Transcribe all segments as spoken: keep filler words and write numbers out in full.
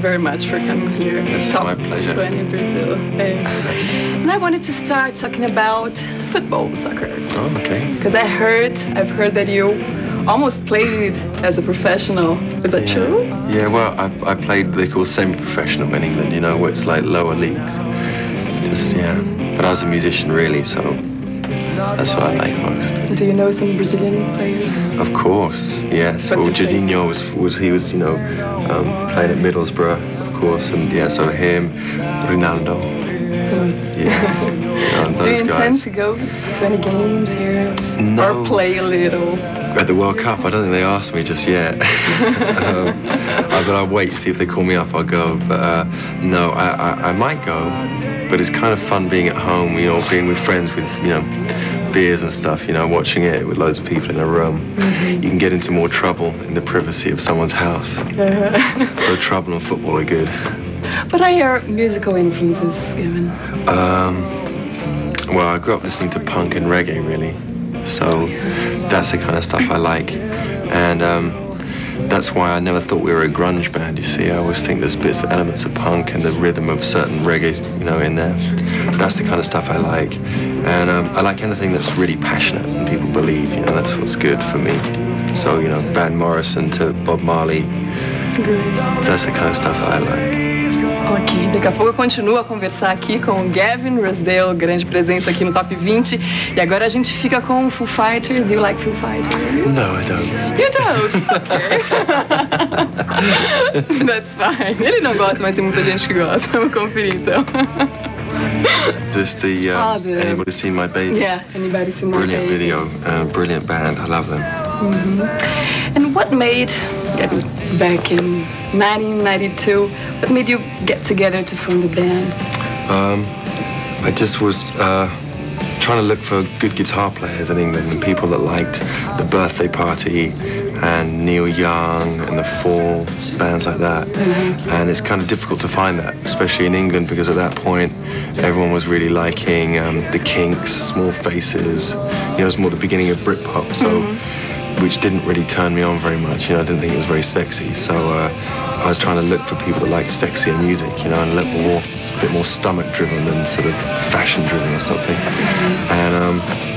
very much for coming here. It's my pleasure. twenty Brazil. Thanks. And I wanted to start talking about football, soccer. Oh, okay. Because I heard, I've heard that you almost played as a professional. Is that yeah. true? Yeah, well, I, I played what they call semi-professional in England, you know, where it's like lower leagues. Just, yeah. But I was a musician, really, so that's what I like most. Do you know some Brazilian players? Of course, yes. What's well, your Jadinho was, was, he was, you know, um, playing at Middlesbrough, of course, and yeah, so him, Ronaldo. Good. Yes. Um, Do you those intend guys. to go to any games here? No. Or play a little? At the World Cup, I don't think they asked me just yet. um, uh, but I'll wait, see if they call me up, I'll go. But uh, no, I, I, I might go, but it's kind of fun being at home, you know, being with friends with, you know, beers and stuff, you know, watching it with loads of people in a room. Mm-hmm. You can get into more trouble in the privacy of someone's house. Uh-huh. So trouble and football are good. What are your musical influences, Gavin? Um, well, I grew up listening to punk and reggae, really. So that's the kind of stuff I like. And um, that's why I never thought we were a grunge band, you see. I always think there's bits of elements of punk and the rhythm of certain reggae, you know, in there. That's the kind of stuff I like. And um, I like anything that's really passionate and people believe, you know, that's what's good for me. So, you know, Van Morrison to Bob Marley. Great. That's the kind of stuff that I like. Ok, daqui a pouco eu continuo a conversar aqui com o Gavin Rossdale, grande presença aqui no Top vinte. E agora a gente fica com Foo Fighters. Do you like Foo Fighters? No, I don't. You don't? Ok. That's fine. Ele não gosta, mas tem muita gente que gosta. Vamos conferir então. Does the, uh, oh, the... anybody seen My Baby? Yeah, anybody seen My Brilliant Baby? video, uh, brilliant band, I love them. Mm-hmm. And what made, back in nineteen ninety-two, what made you get together to form the band? Um, I just was uh, trying to look for good guitar players in England and people that liked The Birthday Party and Neil Young and The Fall, bands like that. Mm-hmm. And it's kind of difficult to find that, especially in England, because at that point everyone was really liking um, The Kinks, Small Faces. You know, it was more the beginning of Britpop, so. Mm-hmm. Which didn't really turn me on very much, you know, I didn't think it was very sexy, so uh, I was trying to look for people that liked sexier music, you know, and a little more, a bit more stomach-driven than sort of fashion-driven or something. And, um,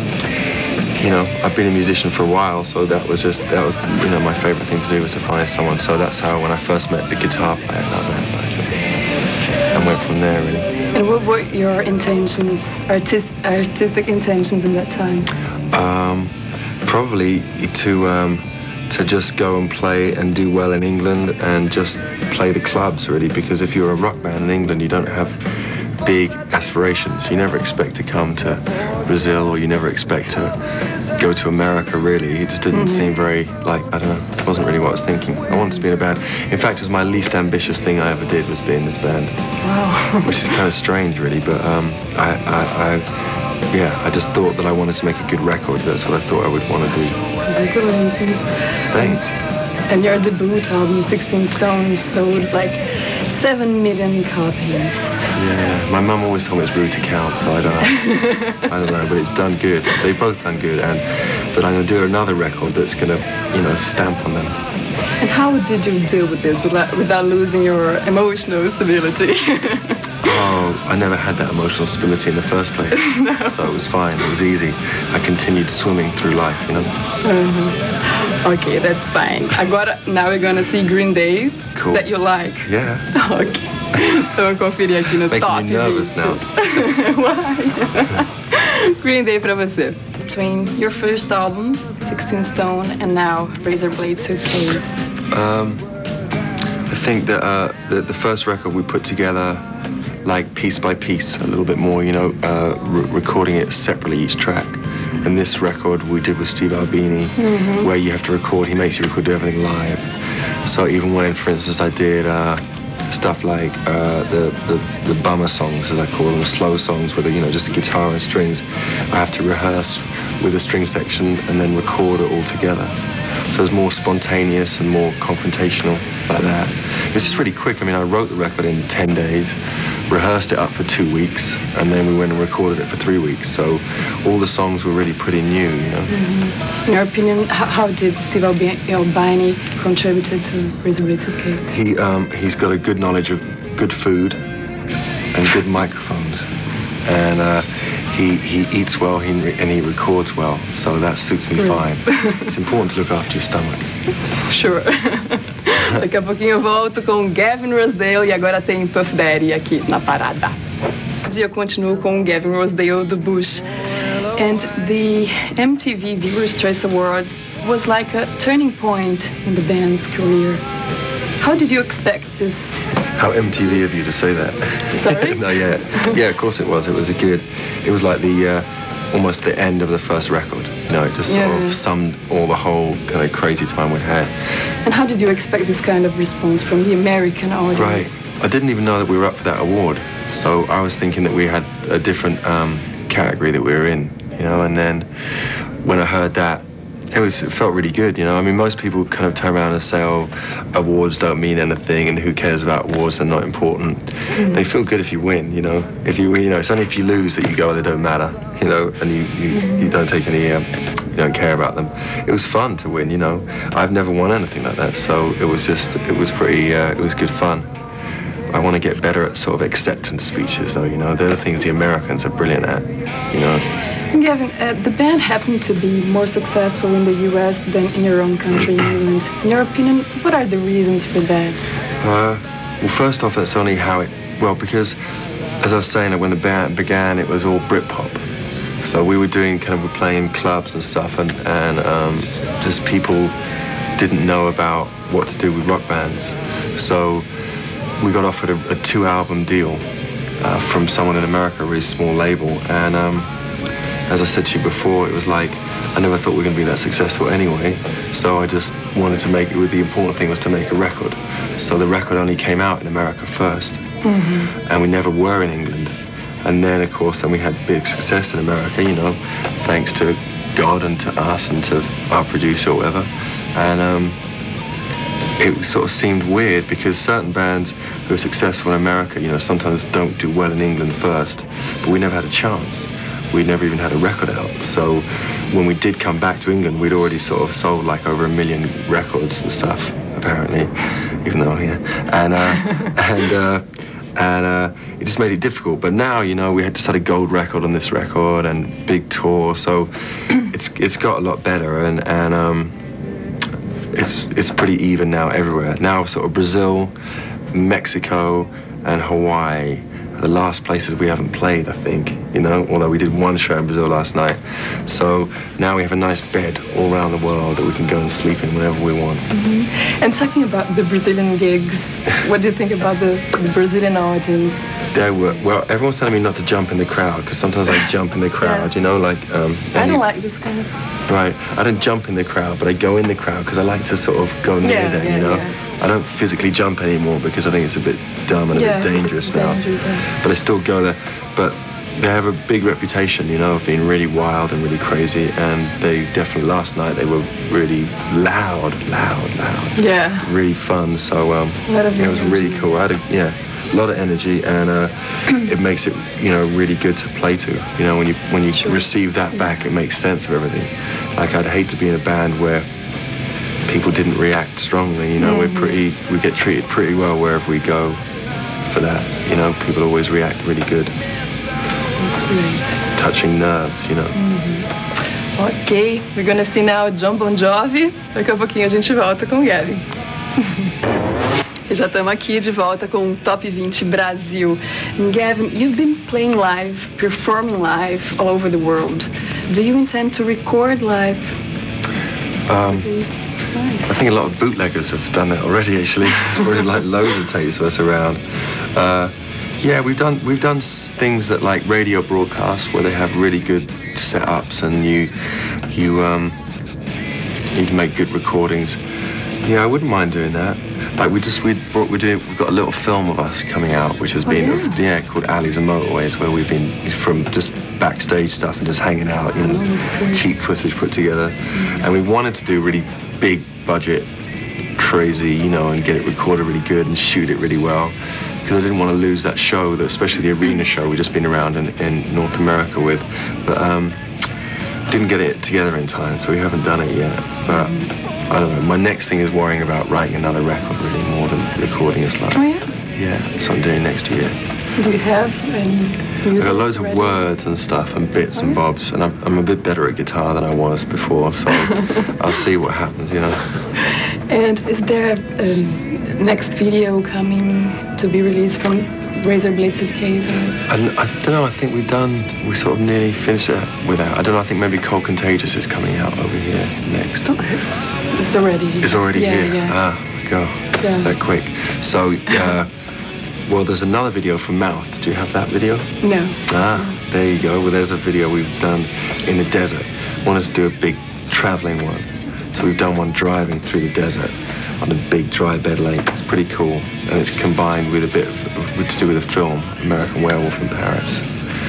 you know, I've been a musician for a while, so that was just, that was, you know, my favourite thing to do was to find someone, so that's how, when I first met the guitar player, that band manager, and went from there, really. And what were your intentions, artist, artistic intentions in that time? Um... Probably to um, to just go and play and do well in England and just play the clubs, really, because if you're a rock band in England, you don't have big aspirations. You never expect to come to Brazil, or you never expect to go to America, really. It just didn't mm-hmm. seem very, like, I don't know, it wasn't really what I was thinking. I wanted to be in a band. In fact, it was my least ambitious thing I ever did was be in this band. Wow. Which is kind of strange, really, but um, I, I, I yeah, I just thought that I wanted to make a good record. That's what I thought I would want to do. Congratulations. Thanks. And your debut album, sixteen Stones, sold like seven million copies. Yeah, my mum always told me it's rude to count, so I don't know. I don't know, but it's done good. They've both done good, and but I'm going to do another record that's going to, you know, stamp on them. And how did you deal with this without, without losing your emotional stability? Oh, I never had that emotional stability in the first place. No. So it was fine, it was easy. I continued swimming through life, you know? Uh-huh. Okay, that's fine. Agora, now we're gonna see Green Day, cool. That you like. Yeah. Ok. Vamos conferir aqui no Making Top me nervous vinte. now. Why? Green Day pra você. Between your first album, sixteen Stone, and now Razor Blade Suitcase. Um, I think that uh, the, the first record we put together, like piece by piece, a little bit more, you know, uh, re recording it separately, each track. And this record we did with Steve Albini, mm-hmm. where you have to record, he makes you record everything live. So even when, for instance, I did uh, stuff like uh, the, the, the bummer songs, as I call them, the slow songs with, a, you know, just a guitar and strings, I have to rehearse with a string section and then record it all together. So it was more spontaneous and more confrontational like that. It was just really quick. I mean, I wrote the record in ten days, rehearsed it up for two weeks, and then we went and recorded it for three weeks. So all the songs were really pretty new, you know. Mm-hmm. In your opinion, how, how did Steve Albini contribute to Razorblade Suitcase? He, um, he's got a good knowledge of good food and good microphones. And uh, he, he eats well he, and he records well, so that suits me fine. It's important to look after your stomach. Sure. Daqui a pouquinho eu volto com Gavin Rossdale e agora tem Puff Daddy aqui na parada. Eu continuo com Gavin Rossdale do Bush. And the M T V Viewer's Choice Awards was like a turning point in the band's career. How did you expect this? How M T V of you to say that. Sorry? No, yeah. Yeah, of course it was. It was a good, it was like the, uh, almost the end of the first record. You know, it just sort yeah. of summed all the whole kind of crazy time we'd had. And how did you expect this kind of response from the American audience? Right. I didn't even know that we were up for that award. So I was thinking that we had a different um, category that we were in, you know, and then when I heard that, It was. It felt really good, you know. I mean, most people kind of turn around and say, "Oh, awards don't mean anything, and who cares about awards? They're not important." Mm. They feel good if you win, you know. If you, you know, it's only if you lose that you go, "They don't matter," you know, and you you, mm. you don't take any, um, you don't care about them. It was fun to win, you know. I've never won anything like that, so it was just, it was pretty, uh, it was good fun. I want to get better at sort of acceptance speeches, though, you know. They're the things the Americans are brilliant at, you know. Gavin, uh, the band happened to be more successful in the U S than in your own country, England. In your opinion, what are the reasons for that? Uh, well, first off, that's only how it... Well, because, as I was saying, when the band began, it was all Britpop. So we were doing, kind of, we're playing clubs and stuff, and, and um, just people didn't know about what to do with rock bands. So we got offered a, a two-album deal uh, from someone in America, a really small label, and... Um, As I said to you before, it was like, I never thought we were going to be that successful anyway, so I just wanted to make it, the important thing was to make a record. So the record only came out in America first, mm-hmm. and we never were in England. And then, of course, then we had big success in America, you know, thanks to God and to us and to our producer or whatever. And um, it sort of seemed weird because certain bands who are successful in America, you know, sometimes don't do well in England first, but we never had a chance. We never even had a record out. So when we did come back to England, we'd already sort of sold like over a million records and stuff, apparently, even though, yeah. And, uh, and, uh, and uh, it just made it difficult. But now, you know, we had just had a gold record on this record and big tour, so it's it's got a lot better, and, and um, it's, it's pretty even now everywhere. Now sort of Brazil, Mexico, and Hawaii, the last places we haven't played, I think, you know, although we did one show in Brazil last night. So now we have a nice bed all around the world that we can go and sleep in whenever we want. Mm-hmm. And talking about the Brazilian gigs, what do you think about the, the Brazilian audience? They were, well, everyone's telling me not to jump in the crowd, because sometimes I jump in the crowd, yeah. you know, like... Um, I don't you, like this kind of... Right, I don't jump in the crowd, but I go in the crowd because I like to sort of go near yeah, them, yeah, you know? Yeah. I don't physically jump anymore because I think it's a bit dumb and a yeah, bit dangerous now. Dangerous, yeah. But I still go there. But they have a big reputation, you know, of being really wild and really crazy. And they definitely, last night, they were really loud, loud, loud. Yeah. Really fun. So um, a lot of it was really cool. I had a, yeah, a lot of energy, and uh, it makes it, you know, really good to play to. You know, when you when you sure. receive that back, it makes sense of everything. Like, I'd hate to be in a band where people didn't react strongly, you know. Mm-hmm. We're pretty, we get treated pretty well wherever we go for that, you know. People always react really good. That's great. Touching nerves, you know. Mm-hmm. Ok, we're gonna see now John Bon Jovi. Daqui a pouquinho a gente volta com o Gavin. E já estamos aqui de volta com o Top vinte Brasil. Gavin, you've been playing live, performing live all over the world. Do you intend to record live? Um, Nice. I think a lot of bootleggers have done it already. Actually, there's probably like loads of tapes of us around. Uh, yeah, we've done we've done things that like radio broadcasts where they have really good setups and you you um you can make good recordings. Yeah, I wouldn't mind doing that. Like we just we brought we do we've got a little film of us coming out, which has oh, been yeah. yeah called Alleys and Motorways, where we've been from just backstage stuff and just hanging out, you know, oh, cheap footage put together. Mm-hmm. And we wanted to do really big budget, crazy, you know, and get it recorded really good and shoot it really well. Because I didn't want to lose that show, that, especially the arena show we've just been around in, in North America with. But um, didn't get it together in time, so we haven't done it yet. But I don't know, my next thing is worrying about writing another record really more than recording a slide. Oh yeah? Yeah, that's what I'm doing next year. Do you have any music? I've got loads ready? of words and stuff and bits oh, and yeah? bobs, and I'm, I'm a bit better at guitar than I was before, so I'll see what happens, you know. And is there a next video coming to be released from Razorblade Suitcase? Or? I, I don't know, I think we've done, we sort of nearly finished it with that. I don't know, I think maybe Cold Contagious is coming out over here next. Okay. It's already here. It's already yeah, here? Yeah. Ah, God, Yeah. that quick. So, uh, well, there's another video from Mouth. Do you have that video? No. Ah, there you go. Well, there's a video we've done in the desert. Wanted to do a big traveling one. So we've done one driving through the desert on a big dry bed lake. It's pretty cool. And it's combined with a bit of, with, to do with a film, American Werewolf in Paris.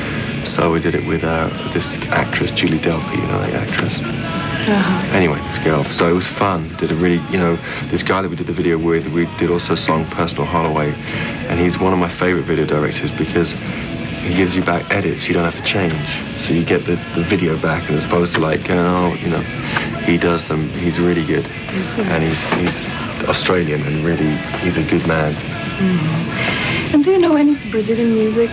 So we did it with uh, this actress, Julie Delpy, you know, the actress. Uh-huh. Anyway, this girl. So it was fun. Did a really, you know, this guy that we did the video with, we did also a song, Personal Holloway. And he's one of my favorite video directors because he gives you back edits you don't have to change. So you get the, the video back, and as opposed to like, oh, you know, he does them. He's really good. And he's, he's Australian and really, he's a good man. Mm-hmm. And do you know any Brazilian music?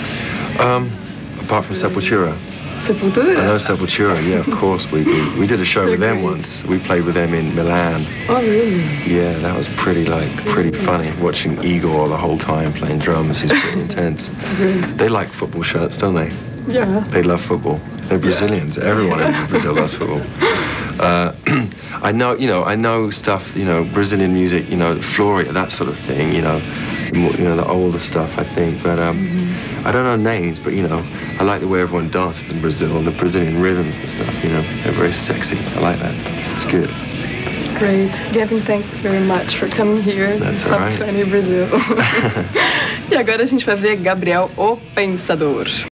Um, apart from Sepultura. Sepultura? I know Sepultura, yeah, of course we do. We did a show with them once. We played with them in Milan. Oh, really? Yeah, that was pretty, like, pretty funny. Watching Igor the whole time playing drums, he's pretty intense. They like football shirts, don't they? Yeah. They love football. They're Brazilians. Everyone in Brazil loves football. Uh, I know, you know, I know stuff, you know, Brazilian music, you know, Floria, that sort of thing, you know, more, you know, the older stuff, I think. But um, mm-hmm. I don't know names, but, you know, I like the way everyone dances in Brazil and the Brazilian rhythms and stuff, you know. They're very sexy. I like that. It's good. It's great. Gavin, thanks very much for coming here. That's Top all right. twenty Brazil. E agora a gente vai ver Gabriel, o Pensador.